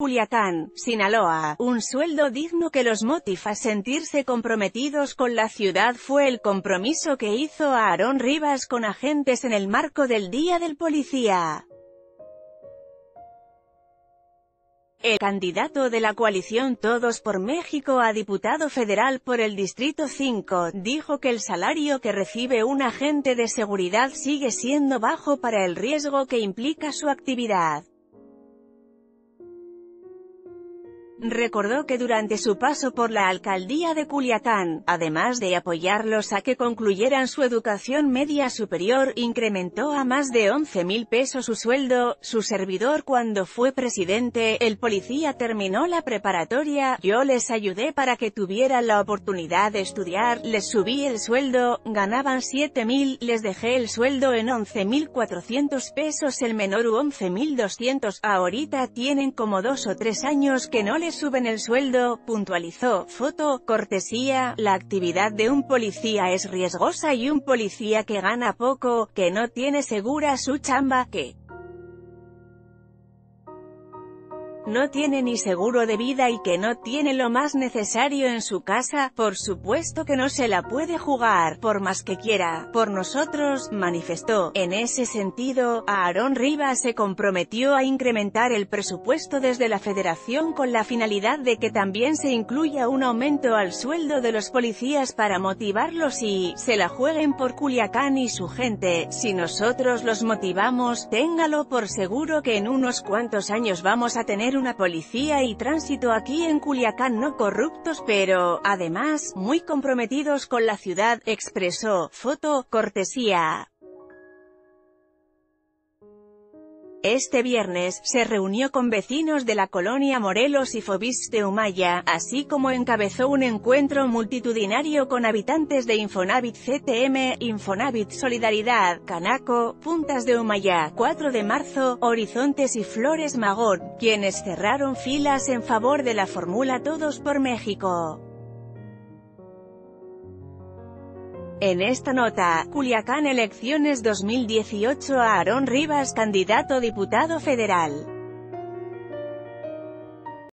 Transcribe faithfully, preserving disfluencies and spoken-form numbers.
Culiacán, Sinaloa. Un sueldo digno que los motiva a sentirse comprometidos con la ciudad fue el compromiso que hizo Aarón Rivas con agentes en el marco del Día del Policía. El candidato de la coalición Todos por México a diputado federal por el Distrito cinco, dijo que el salario que recibe un agente de seguridad sigue siendo bajo para el riesgo que implica su actividad. Recordó que durante su paso por la alcaldía de Culiacán, además de apoyarlos a que concluyeran su educación media superior, incrementó a más de once mil pesos su sueldo. Su servidor cuando fue presidente, el policía terminó la preparatoria, yo les ayudé para que tuvieran la oportunidad de estudiar, les subí el sueldo, ganaban siete mil, les dejé el sueldo en once mil cuatrocientos pesos el menor u once mil doscientos, ahorita tienen como dos o tres años que no les suben el sueldo, puntualizó. Foto, cortesía, la actividad de un policía es riesgosa y un policía que gana poco, que no tiene segura su chamba, que no tiene ni seguro de vida y que no tiene lo más necesario en su casa, por supuesto que no se la puede jugar, por más que quiera, por nosotros, manifestó. En ese sentido, Aarón Rivas se comprometió a incrementar el presupuesto desde la Federación con la finalidad de que también se incluya un aumento al sueldo de los policías para motivarlos y se la jueguen por Culiacán y su gente. Si nosotros los motivamos, téngalo por seguro que en unos cuantos años vamos a tener una policía y tránsito aquí en Culiacán no corruptos pero, además, muy comprometidos con la ciudad, expresó. Foto, cortesía. Este viernes, se reunió con vecinos de la colonia Morelos y Fobis de Humaya, así como encabezó un encuentro multitudinario con habitantes de Infonavit C T M, Infonavit Solidaridad, Canaco, Puntas de Humaya, cuatro de marzo, Horizontes y Flores Magón, quienes cerraron filas en favor de la fórmula Todos por México. En esta nota, Culiacán elecciones dos mil dieciocho Aarón Rivas candidato diputado federal.